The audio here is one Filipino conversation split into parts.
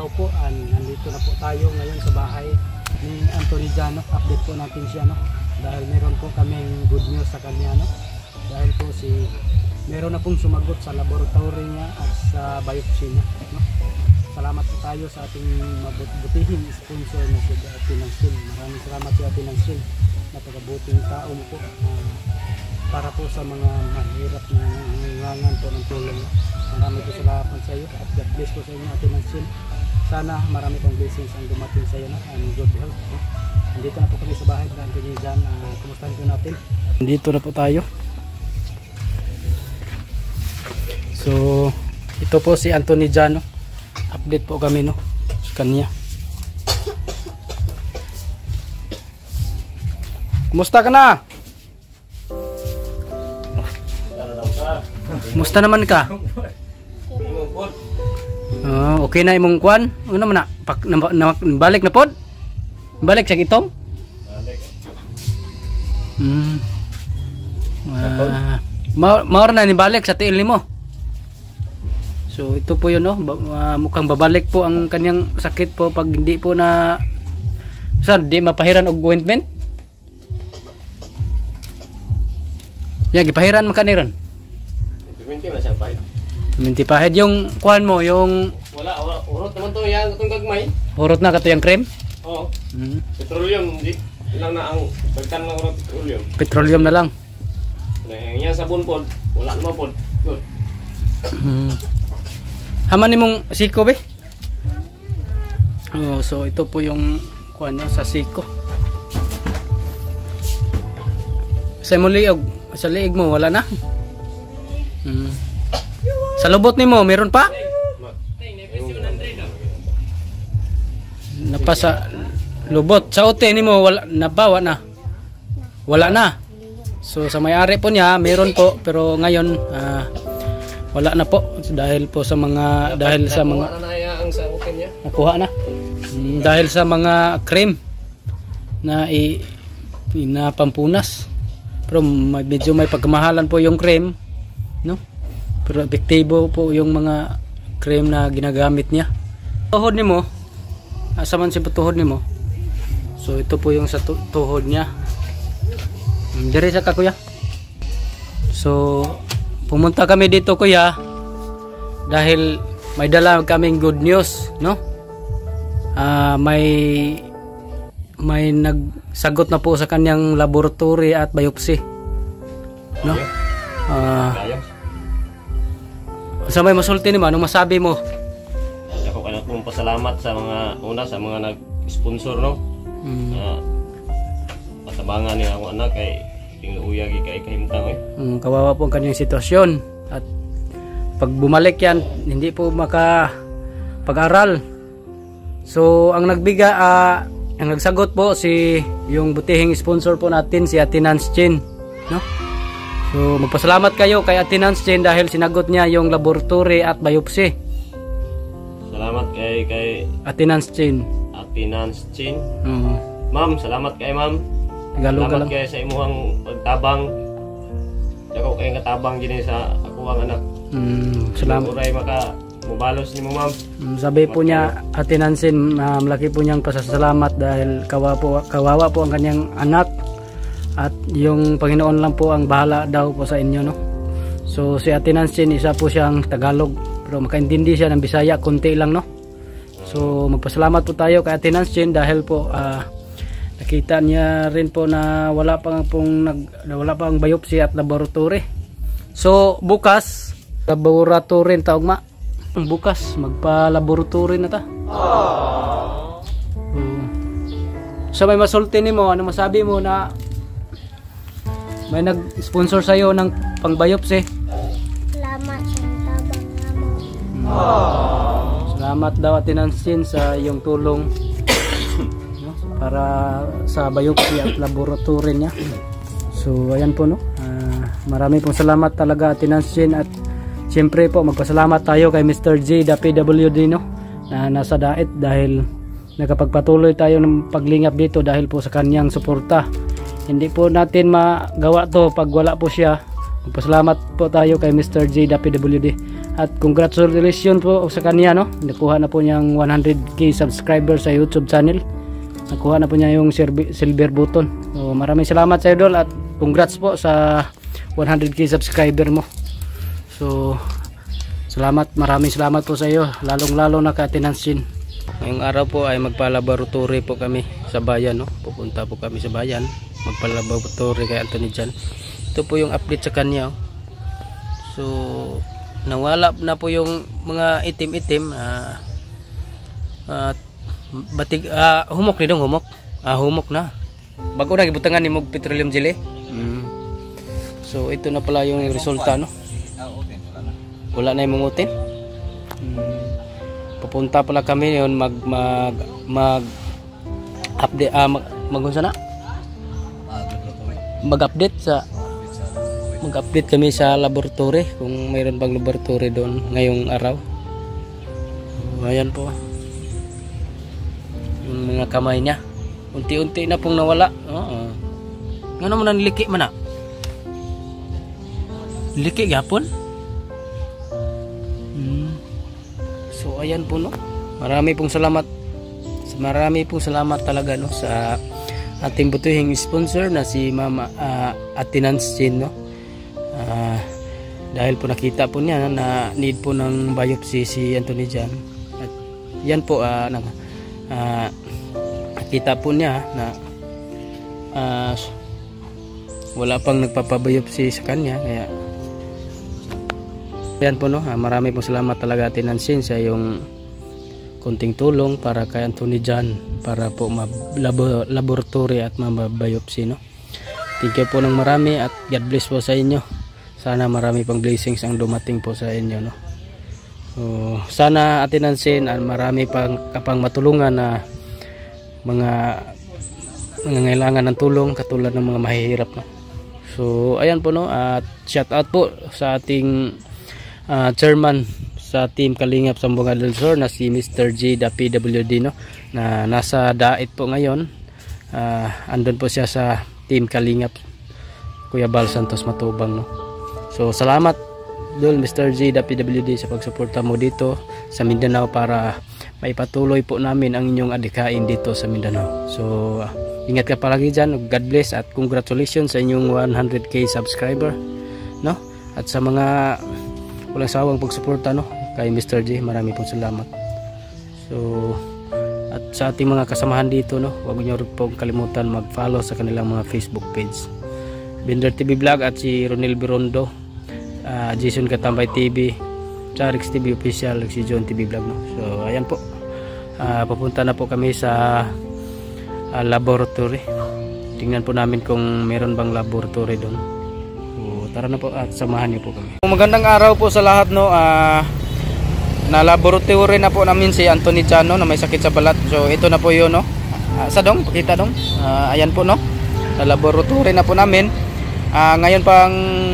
po, nandito na po tayo ngayon sa bahay ni Anthony Jano. Update po natin siya, no? Dahil meron po kaming good news sa kanya, no? Dahil po meron na pong sumagot sa laboratory niya at sa biopsy niya, no? Salamat po tayo sa ating mabutihing sponsor na si Ate Nansil. Maraming salamat si Ate Nansil, napakabuting tao mo po, para po sa mga mahirap na nangangan po ng tulong. Maraming po salamat sa iyo at God bless po sa inyo, Ate Nansil. Sana marami pong blessings ang dumating sa iyo, no? And good health, no? Nandito na po kami sa bahay ng Anthony Jan. Kumustahin po natin. Nandito na po tayo. So ito po si Anthony Jan, no? Update po kami, no, sa kanya. Kumusta ka na? Kumusta naman ka? Okay na imong kwan? Ano man na? Balik na pod? Balik sa itong? Maor na ni balik sa tiil nimo. So ito po yun, no? Mukhang babalik po ang kanyang sakit po pag hindi po na di mapahiran og ointment. Gipahiran man kaniron. Minti pahid yung kuhan mo, yung wala urot naman to yang itong gagmay. Urot na kato yung cream? Oo. Petroleum di. Ilang na ang pagkan ng urot petroleum. Petroleum na lang. Yang sabon pod, wala naman pod. Good. Haman nimong siko be? So ito po yung kuha niya sa siko. Sa liog, sa liig mo wala na. Sa lubot nimo meron pa? Napasa lubot. Sa ote nimo wala nabawa na. Wala na. So sa may-ari po niya meron po, pero ngayon wala na po dahil po sa mga nakuha na dahil sa mga cream na pinapampunas. Pero medyo may pagkamahalan po yung cream, no? Pero epektibo po yung mga cream na ginagamit niya. Tuhod nimo, asa man si tuhod nimo. So ito po yung sa tuhod niya. Dire sa ka, kuya. So pumunta kami dito, kuya, dahil may dala kaming good news, no? May nagsagot na po sa kanyang laboratory at biopsy, no? Sa may masulti nimo, anong masabi mo? Ako kanat mong pasalamat sa mga nag-sponsor, no? Patabangan ni akong anak kay tinguyagi kay kahimtang kawawa po ang kanyang sitwasyon, at pag bumalik yan hindi po pag-aral. So ang ang nagsagot po yung butihing sponsor po natin, si Ate Nansin, no? So magpasalamat kayo kay Ate Nansin dahil sinagot niya yung laboratory at biopsy. Salamat kay Ate Nansin. Ma'am, salamat kay ma'am. Salamat kayo sa imuhang pagtabang. Dako kayong katabang din sa ako ang anak. Salamat. Uray mubalos ni mo, ma'am. Sabi po niya, Ate Nansin, malaki po niyang pasasalamat dahil kawawa po ang kanyang anak at yung Panginoon lang po ang bahala daw po sa inyo, no? So si Ate Nansin, isa po siyang Tagalog pero makaintindi siya ng Bisaya konti lang, no? So magpasalamat po tayo kay Ate Nansin dahil po nakita niya rin po na wala pang biopsy at laboratory. So bukas laboratory taog ma. Bukas magpa-laboratory na ta. So may masulti nimo, ano masabi mo na may nag-sponsor sa iyo ng pang-biopsy? Salamat sa tabang mo. Salamat daw Ate Nansin sa iyong tulong para sa biopsy at laboratory niya. So ayan po, no. Marami pong salamat talaga Ate Nansin, at siyempre po magpasalamat tayo kay Mr. J, the PWD, no, na nasa Daet, dahil nakapagpatuloy tayo ng paglingap dito dahil po sa kanyang suporta. Hindi po natin magawa to pag wala po siya. Magpasalamat po tayo kay Mr. J, the PWD. At congratulations po sa kanya, no? Nakuha na po niyang 100k subscriber sa YouTube channel. Nakuha na po niya yung silver button. So, maraming salamat sa idol at congrats po sa 100k subscriber mo. So salamat, maraming salamat po sa iyo, lalong lalo na ka Tinansin. Ngayong araw po ay magpa-laboratory po kami sa bayan, no? Pupunta po kami sa bayan, magpa-laboratory kay Anthony Jan. Ito po yung update sa kanya. So nawala na po yung mga itim-itim. Batig humok ni dong, humok. Humok na. Bago na gibutangan ni mog petroleum jelly. So ito na pala yung resulta, no. Wala na yung mungutin. Papunta pala kami yon mag update mag-update kami sa laboratory kung mayroon bang laboratory doon ngayong araw. Ayan po yung mga kamay niya, unti-unti na pong nawala. Nga naman ang liki man na liki gapon. So ayan po, no, marami pong salamat talaga, no, sa ating butihing sponsor na si Mama Tinansin, no. Dahil po nakita po niya na need po ng biopsy si Anthony Jan. At yan po nakita po niya na wala pang nagpapabiopsy sa kanya, kaya yan po, no, marami pong salamat talaga Tinansin sa yung konting tulong para kay Anthony Jan para po laboratory at mabiopsy, no. Thank you po ng marami at God bless po sa inyo. Sana marami pang blessings ang dumating po sa inyo, no. So, sana Tinansin marami pang kapang matulungan na mga nangangailangan ng tulong katulad ng mga mahihirap, no. So ayan po, no, at shout out po sa ating chairman sa Team Kalingap Sambungan del Sur na si Mr. G the PWD, no, na nasa Dait po ngayon. Andun po siya sa Team Kalingap Kuya Bal Santos Matubang, no. So salamat dul Mr. G the PWD sa pagsuporta mo dito sa Mindanao para maipatuloy po namin ang inyong adhikain dito sa Mindanao. So ingat ka palagi dyan. God bless at congratulations sa inyong 100k subscriber, no. At sa mga walang sawang pagsuporta, no, kay Mr. J, marami pong salamat. So at sa ating mga kasamahan dito, no, huwag niyo pong kalimutan mag-follow sa kanilang mga Facebook page, Binder TV Vlog at si Ronel Birondo, Jason Katambay TV, Charix TV Official, si John TV Vlog, no. So ayan po, papunta na po kami sa laboratory. Tingnan po namin kung meron bang laboratory doon. Tara na po at samahan niyo po kami. Magandang araw po sa lahat, no. Na laboratory na po namin si Anthony Jan, no, na may sakit sa balat. So ito na po 'yon, no. Sa dong, pakita dong. Ayan po, no. Sa laboratory na po namin. Ngayon pang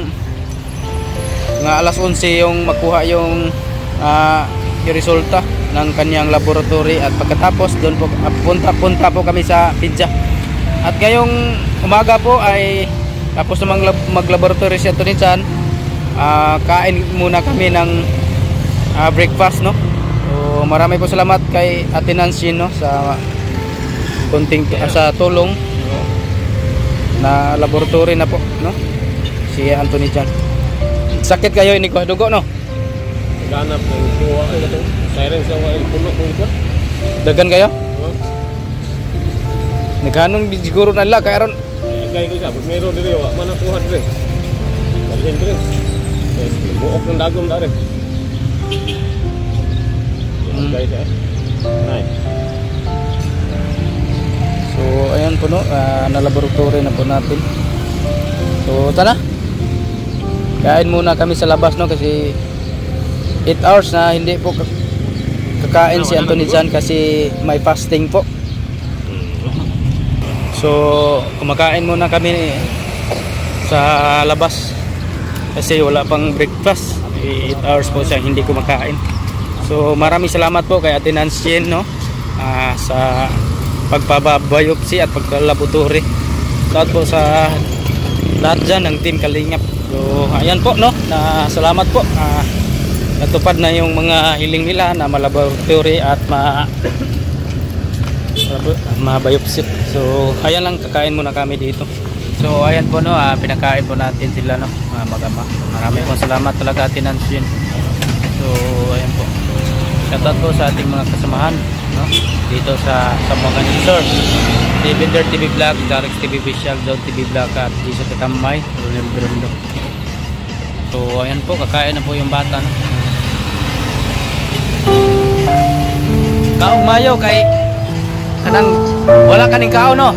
alas 11 yung makuha yung resulta ng kanyang laboratory at pagkatapos doon po punta po kami sa pizza. At ngayong umaga po ay tapos namang maglaboratory si Anthony Jan, kain muna kami ng breakfast, no. So marami po salamat kay Tinansin, no, sa konting sa tulong, no, na laboratory na po, no, si Anthony Jan. Sakit kayo ini ko dugo, no. Ganap ng kuha ito. Siren sa wail puno ko ito. Dagan kayo? Naghanong siguro na la kay aron kay ko sa meron diri wa mana kuha diri. Dalhin diri. Buok ng dagom na rin. Guys, nice. So ayan po, no, na laboratory na po natin. So tara, kain muna kami sa labas, no, kasi 8 hours na hindi po kakain si Anthony Jan kasi may fasting po. So kumakain muna kami sa labas kasi wala pang breakfast. 8 hours po siya hindi kumakain. So maraming salamat po kay Tinansin, no, sa pagpapabiopsy at paglaboratory. Salamat po sa lahat dyan ng Team Kalingap. So ayan po, no, na salamat po. natupad na yung mga hiling nila na malaboratory at mabiopsy. So ayan lang, kakain muna kami dito. So ayan po no, pinakain po natin sila no, mag-ama. Maraming po salamat talaga Ate Nancy. So ayan po, shoutout po sa ating mga kasamahan no, dito sa Sambuanga del Sur, Binder TV Vlog, Darix TV Visual, Don TV Vlog at Jesus Katamay, Ronel Brundo. So ayan po, kakain na po yung bata no. Kaong mayo kay kanang wala kaning kao no.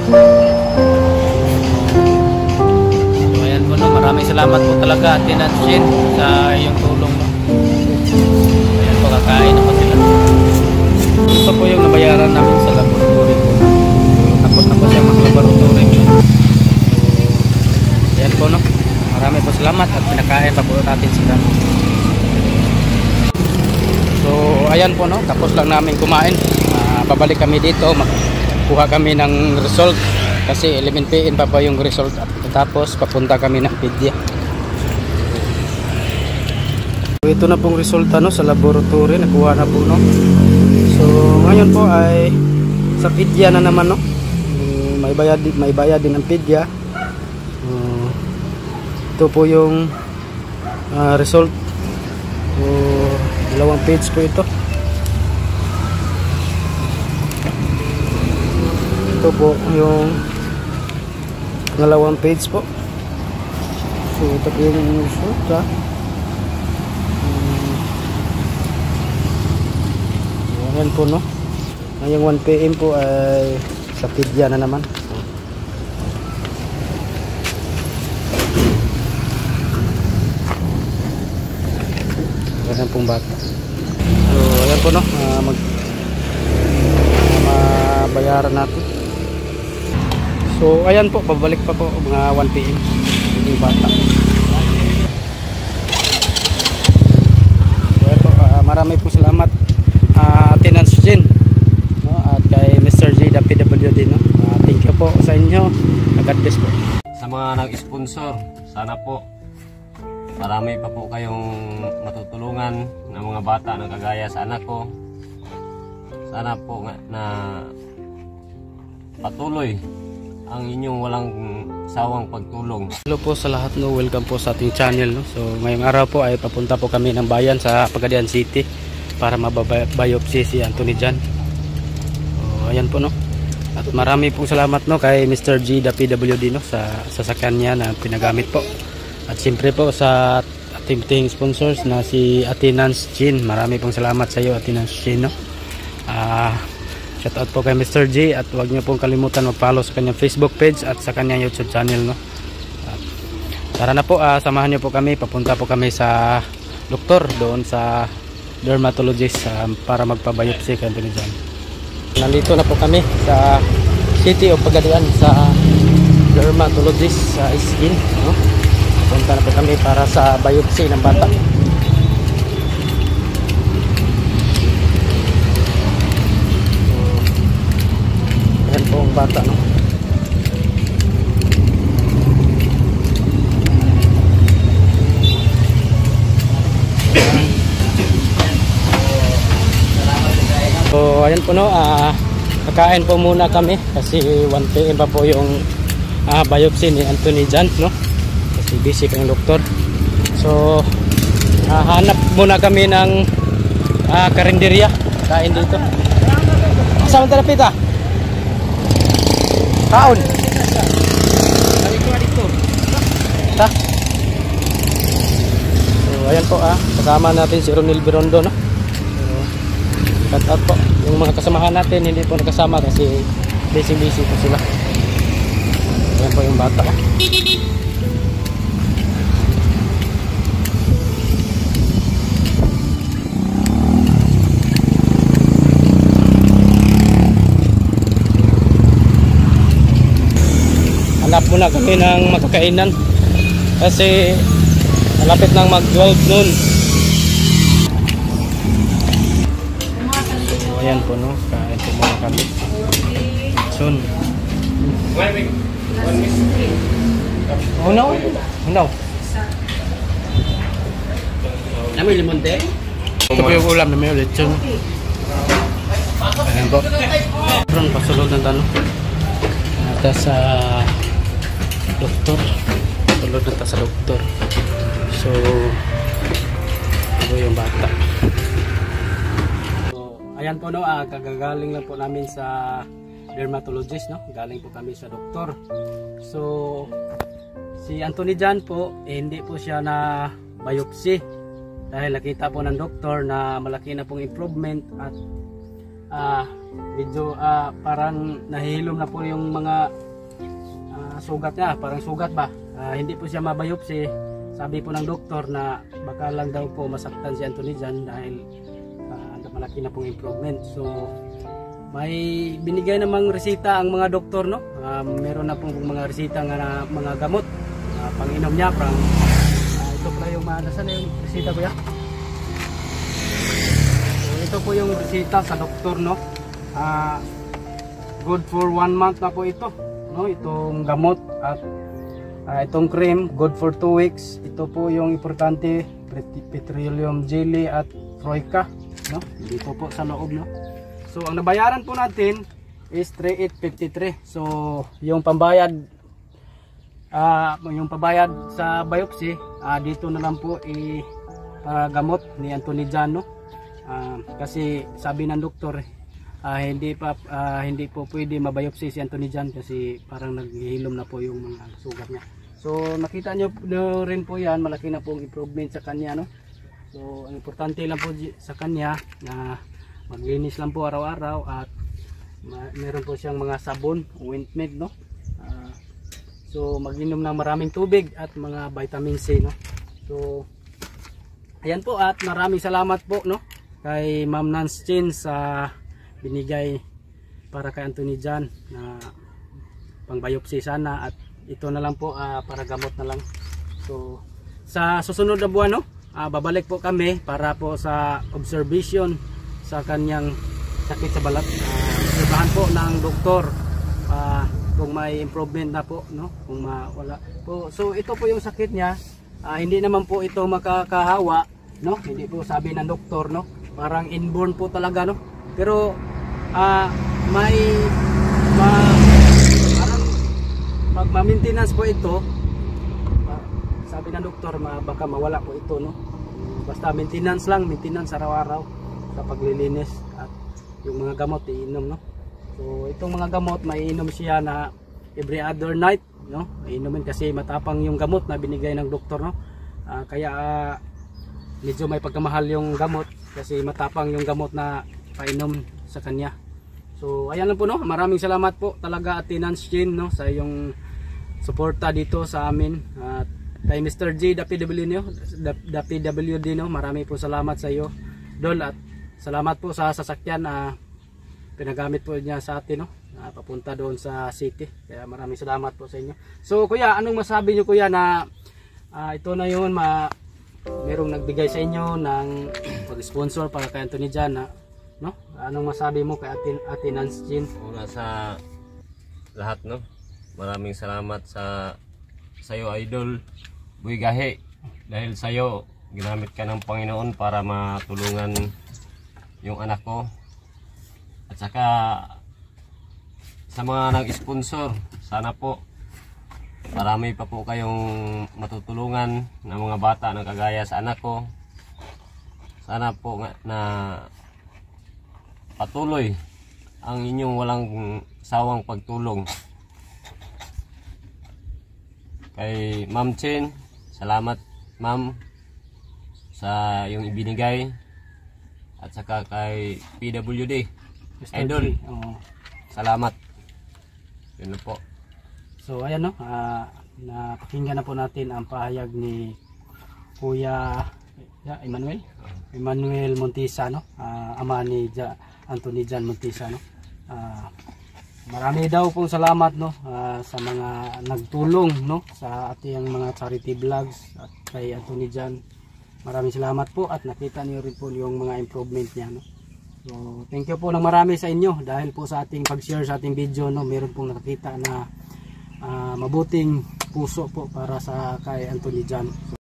So ayan po no, maraming salamat po talaga Ate Nancy sa iyong tulong no. Ayan po, kakain na po sila. Ito po yung nabayaran namin sa laboratory po. Tapos na po siya mag-laboratory. So ayan po no, maraming po salamat at pinakain pa po natin sila. So ayan po no, tapos lang namin kumain. Babalik kami dito, magkuha kami ng result kasi 11 PM pa yung result at tapos papunta kami ng pedya. So ito na pong resulta no, sa laboratory, nakuha na po no. So ngayon po ay sa pedya na naman no. May bayad din ang pedya. Ito po yung result. So 2 page po ito. Ito po yung 2 page po. So ito po yung result ha. Ayan po no. Ngayong 1 PM po ay sa pedya na naman. Ayan pong bata. So ayan po no, mabayaran natin. So ayan po, pabalik pa po mga 1 PM yung bata. So ayan po, marami po salamat Ate Nancy no, at kay Mr. J the PWD no. Thank you po sa inyo. God bless po. Sa mga nag-sponsor, sana po marami pa po kayong matutulungan ng mga bata na kagaya sa anak ko. Sana po na patuloy ang inyong walang sawang pagtulong. Hello po sa lahat no, welcome po sa ating channel no. So ngayong araw po ay papunta po kami ng bayan sa Pagadian City para mababiopsy si Anthony Jan. So ayan po no. At marami pong salamat no kay Mr. G the PWD no sa sasakyan niya na pinagamit po. At siyempre po sa ating sponsors na si Ate Nancy. Marami pong salamat sa iyo Ate Nancy no. Shout out po kay Mr. J at huwag niyo pong kalimutan mag-follow sa kanyang Facebook page at sa kanyang YouTube channel no. Tara na po, samahan niyo po kami, papunta po kami sa doktor doon sa dermatologist para magpa-biopsy kay Anthony Jan. Nandito na po kami sa City of Pagadian sa dermatologist sa skin no. Punta na po kami para sa biopsy ng bata. Ayan po ang bata no. So ayan po no, kakain po muna kami kasi 1 PM pa po yung biopsy ni Anthony Jan no. Kasi busy kang doktor. So hanap muna kami ng karinderya, kain dito. Saan ta napita? Kaon. Ta. So ayan po kasama natin si Ronel Brundo no. Shout out po yung mga kasamahan natin, hindi po nakasama kasi busy po sila. Ayan po yung bata. Hanap muna kami ng makakainan kasi malapit nang mag 12 noon. Ayan po no, kain po muna kami. Soon. Unaw? Unaw. Nami limon te? Ito po yung ulam na may lechon. Ayan po. Parang pasulod ng tanong. Nata sa doktor. Pasulod nata sa doktor. So, ito yung bata. So, ayan po no, kagagaling lang po namin sa dermatologist, no? Galing po kami sa doktor. So, si Anthony Jan po, hindi po siya na biopsy. Dahil nakita po ng doktor na malaki na pong improvement at medyo parang nahihilom na po yung mga sugat niya, parang sugat ba. Hindi po siya mabiopsy. Sabi po ng doktor na baka lang daw po masaktan si Anthony Jan dahil malaki na pong improvement. So may binigay namang resita ang mga doktor, no? Meron na pong mga resita na mga gamot, panginom niya, ito pala yung nasaan na yung resita ko ya? So, ito po yung resita sa doktor, no? Good for 1 month na po ito, no? Itong gamot at itong cream, good for 2 weeks. Ito po yung importante, petroleum jelly at troika, no? Dito po sa loob, no? So ang nabayaran po natin is 3,853. So yung pambayad sa biopsy, dito na lang po gamot ni Anthony Jan, no? Kasi sabi ng doktor, hindi po pwede mabiopsy si Anthony Jan kasi parang naghihilom na po yung mga sugat niya. So nakita nyo rin po yan, malaki na pong improvement sa kanya, no? So ang importante lang po sa kanya na maglinis lang po araw-araw at meron po siyang mga sabon, ointment, no? So mag-inom ng maraming tubig at mga vitamin C, no? So ayan po, at maraming salamat po, no, kay Ma'am Nance Chin sa binigay para kay Anthony Jan na pang biopsy sana, at ito na lang po para gamot na lang. So sa susunod na buwan, no, babalik po kami para po sa observation sa kanyang sakit sa balat. Obserbahan po ng doktor kung may improvement na po, no, kung wala po. So ito po yung sakit niya, hindi naman po ito makakahawa, no, hindi po sabi ng doktor, no, parang inborn po talaga, no, pero parang magma-maintenance po ito. Sabi ng doktor, baka mawala po ito, no, basta maintenance lang, maintenance araw-araw sa paglilinis at yung mga gamot iinom, no. So itong mga gamot maiinom siya na every other night, no, iinumin kasi matapang yung gamot na binigay ng doktor, no. Kaya medyo may pagkamahal yung gamot kasi matapang yung gamot na painom sa kanya. So ayan lang po, no, maraming salamat po talaga Ate Nance Chin, no, sa yung suporta dito sa amin, at kay Mr. G PWD, no, marami po salamat sa iyo, Dol, at salamat po sa sasakyan pinagamit po niya sa atin, no, papunta doon sa city. Kaya maraming salamat po sa inyo. So kuya, anong masabi niyo kuya na ito na yun, merong nagbigay sa inyo ng pag-sponsor para kay Anthony Jan, no? Anong masabi mo kay Ate Nance Chin? Una sa lahat, no, maraming salamat sa iyo, Idol Boy Gahe, dahil sa iyo ginamit ka ng Panginoon para matulungan yung anak ko. At saka sa mga nag-sponsor, sana po marami pa po kayong matutulungan ng mga bata na kagaya sa anak ko. Sana po na patuloy ang inyong walang sawang pagtulong. Kay Ma'am Chin, salamat ma'am sa yung ibinigay. At saka kay PWD Idol, salamat. Yun na po. So ayan, no, napakinggan na po natin ang pahayag ni Kuya Emmanuel Montisa, no, ama ni Anthony Jan Montisa, no. Marami daw pong salamat, no, sa mga nagtulong, no, sa ating mga charity vlogs at kay Anthony Jan. Maraming salamat po, at nakita niyo rin po yung mga improvement niya, no. So thank you po ng marami sa inyo dahil po sa ating pag-share sa ating video, no, meron pong nakakita na mabuting puso po para sa kay Anthony Jan.